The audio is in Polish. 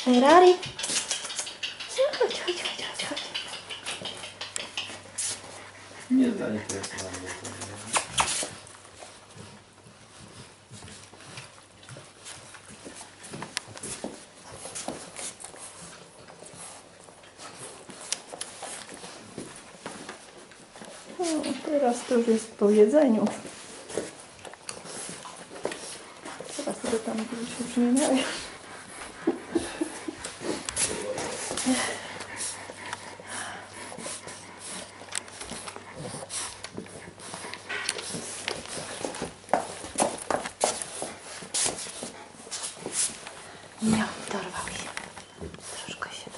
Ferrari. Chodź, chodź, chodź, chodź, chodź. Nie zainteresowany. O, teraz to już jest po jedzeniu. Teraz sobie tam się przymieniają. Nie, dorwał się. Troszkę się.